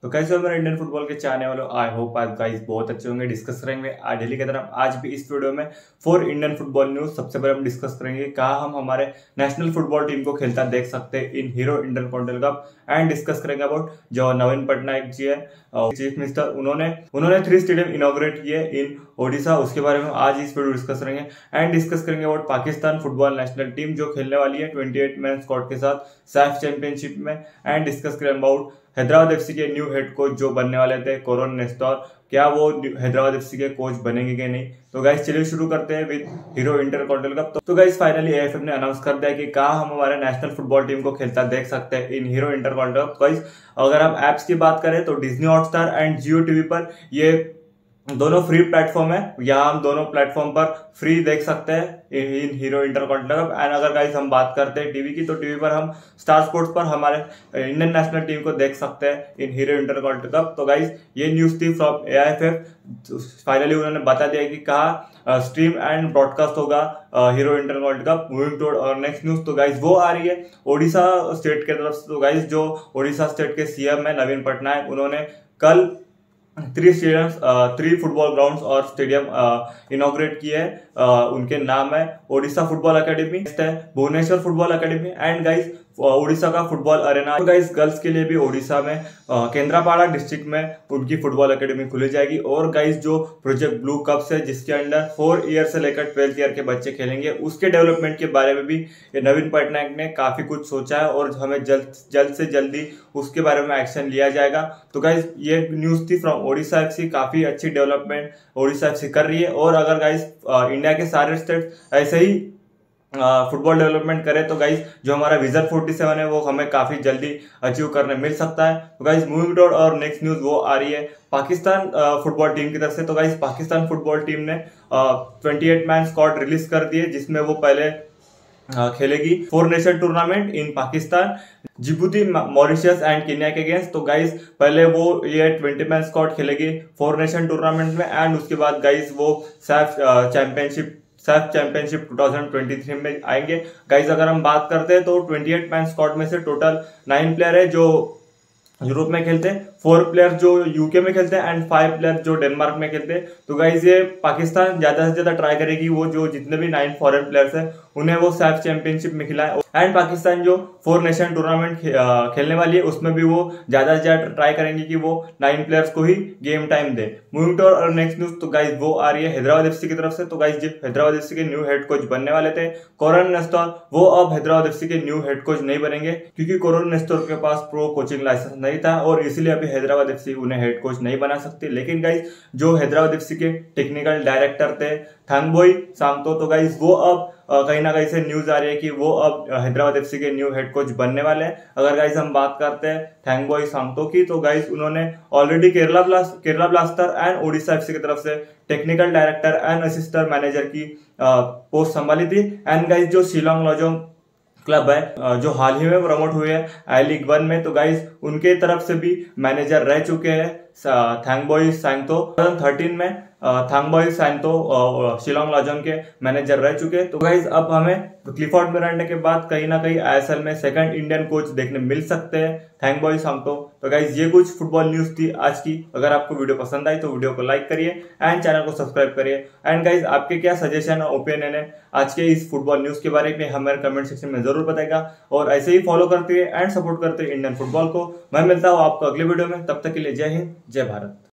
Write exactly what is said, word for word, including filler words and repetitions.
तो कैसे हो मेरे इंडियन फुटबॉल के चाहने वालों, आई होप आज गाइस बहुत अच्छे होंगे। डिस्कस करेंगे आज डेली की तरह आज भी इस वीडियो में फोर इंडियन फुटबॉल न्यूज। सबसे पहले हम डिस्कस करेंगे कहाँ हम हमारे नेशनल फुटबॉल टीम को खेलता देख सकते हैं in Hero Intercontinental Cup. And discuss करेंगे अबाउट जो नवीन पटनायक जी है चीफ मिनिस्टर, उन्होंने उन्होंने थ्री स्टेडियम इनॉग्रेट किए इन ओडिशा, उसके बारे में आज इस वीडियो डिस्कस करेंगे। एंड डिस्कस करेंगे about Pakistan football national team जो खेलने वाली है अट्ठाईस मैन स्क्वाड के साथ सैफ चैंपियनशिप में। एंड डिस्कस करेंगे अबाउट हैदराबाद एफसी के न्यू हेड कोच जो बनने वाले थे कोरोन नेस्टर, क्या वो हैदराबाद एफसी के कोच बनेंगे कि नहीं। तो गाइस चलिए शुरू करते हैं विद हीरो इंटरकॉन्टिनेंटल कप। तो गाइस फाइनली एएफएफ ने अनाउंस कर दिया कि कहाँ हम हमारे नेशनल फुटबॉल टीम को खेलता देख सकते हैं in Hero Intercontinental Cup. Guys अगर हम एप्स की बात करें तो Disney Hotstar and Jio TV पर ये दोनों फ्री प्लेटफॉर्म है, यहाँ हम दोनों प्लेटफॉर्म पर फ्री देख सकते हैं in Hero Intercontinental Cup. And अगर गाइस हम बात करते हैं टीवी की तो टीवी पर हम स्टार स्पोर्ट्स पर हमारे इंडियन नेशनल टीम को देख सकते हैं इन हीरो इंटरकॉन्टिनेंटल कप। तो गाइस ये न्यूज थी फ्रॉम एआईएफएफ। फाइनली उन्होंने बता दिया कि कहा स्ट्रीम एंड ब्रॉडकास्ट होगा Hero Intercontinental Cup. Moving to और नेक्स्ट न्यूज तो गाइस वो आ रही है ओडिशा स्टेट के तरफ से। तो गाइस जो ओडिशा स्टेट के सीएम है नवीन पटनायक, उन्होंने कल three stadiums three football grounds और स्टेडियम इनॉग्रेट किए हैं। उनके नाम है Odisha football academy, Bhubaneswar football academy and guys Odisha का फुटबॉल अरेना। तो गाइस गर्ल्स के लिए भी ओडिशा में केंद्रापाड़ा डिस्ट्रिक्ट में उनकी फुटबॉल एकेडमी खुली जाएगी। और गाइस जो प्रोजेक्ट ब्लू कप्स है जिसके अंडर फोर ईयर से लेकर ट्वेल्थ ईयर के बच्चे खेलेंगे, उसके डेवलपमेंट के बारे में भी ये नवीन पटनायक ने काफी कुछ सोचा है और हमें जल्द जल्द से जल्दी उसके बारे में एक्शन लिया जाएगा। तो गाइस ये न्यूज थी फ्रॉम ओडिशा एफसी। काफी अच्छी डेवलपमेंट ओडिशा एफसी कर रही है। और अगर गाइस इंडिया के सारे स्टेट ऐसे ही फुटबॉल डेवलपमेंट करे तो गाइस जो हमारा विजन फोर्टी सेवन है वो हमें काफी जल्दी अचीव करने मिल सकता है। तो गाइस मूविंग टू और नेक्स्ट न्यूज वो आ रही है पाकिस्तान फुटबॉल टीम की तरफ से। तो गाइस पाकिस्तान फुटबॉल टीम ने अट्ठाईस मैन स्क्वाड रिलीज कर दिए जिसमें वो पहले खेलेगी four nation tournament in Pakistan, Djibouti, Mauritius and Kenya के अगेंस्ट। तो गाइस पहले वो ये ट्वेंटी मैन स्क्वाड खेलेगी फोर नेशन टूर्नामेंट में एंड उसके बाद गाइस वो SAFF championship SAFF championship two thousand twenty three में आएंगे। गाइस अगर हम बात करते हैं तो अट्ठाईस मैन स्क्वाड में से टोटल नाइन प्लेयर है जो यूरोप में खेलते हैं, फोर प्लेयर जो यूके में खेलते हैं एंड फाइव प्लेयर जो डेनमार्क में खेलते हैं। तो गाइस ये पाकिस्तान ज्यादा से ज्यादा ट्राई करेगी वो जो जितने भी नाइन फॉरेन प्लेयर्स हैं उन्हें वो सैफ चैंपियनशिप में खिलाए। एंड पाकिस्तान जो फोर नेशन टूर्नामेंट खेलने वाली है उसमें भी वो ज्यादा से ज्यादा ट्राई करेंगे कि वो नाइन प्लेयर्स को ही गेम टाइम दे। मूविंग टू और नेक्स्ट न्यूज तो गाइस वो आ रही है हैदराबाद एफसी की तरफ से। तो गाइस जब हैदराबाद एफसी के न्यू हेड कोच बनने वाले थे कोरोन नेस्टर, वो अब हैदराबाद एफसी के न्यू हेड कोच नहीं बनेंगे क्योंकि कोरोन नेस्टर के पास प्रो कोचिंग लाइसेंस नहीं था और इसलिए अभी हैदराबाद एफसी उन्हें हेड कोच नहीं बना सकती। लेकिन गाइस जो हैदराबाद एफसी के टेक्निकल डायरेक्टर थे थांगबोई सांगतो, तो गाइस वो अब कहीं ना कहीं से न्यूज आ रही है कि वो अब हैदराबाद एफसी के न्यू हेड कोच बनने वाले हैं। अगर गाइस हम बात करते हैं थांगबोई सांगतो की तो गाइस उन्होंने already Kerala blast Kerala blaster and Odisha FC की तरफ से technical director and assistant manager की पोस्ट संभाली थी। एंड गाइस जो शिलोंग लोजोंग क्लब है जो हाल ही में प्रमोट हुए हैं आई लीग वन में, तो गाइस उनके तरफ से भी मैनेजर रह चुके हैं थांगबोई सांगतो। दो हज़ार तेरह में थांगबोई सांगतो शिलोंग लोजोंग के मैनेजर रह चुके हैं। तो गाइस अब हमें क्लिफोर्ड मिरांडा के बाद कहीं ना कहीं आईएसएल में सेकंड इंडियन कोच देखने मिल सकते हैं थांगबोई सांगतो। तो गाइस ये कुछ फुटबॉल न्यूज थी आज की। अगर आपको वीडियो पसंद आई तो वीडियो को लाइक करिए एंड चैनल को सब्सक्राइब करिए। एंड गाइस आपके क्या सजेशन और ओपिनियन है आज के इस फुटबॉल न्यूज के बारे में हमें कमेंट सेक्शन में जरूर बताएगा। और ऐसे ही फॉलो करते हैं एंड सपोर्ट करते हैं इंडियन फुटबॉल को। मैं मिलता हूँ आपको अगले वीडियो में, तब तक के लिए जय हिंद जय भारत।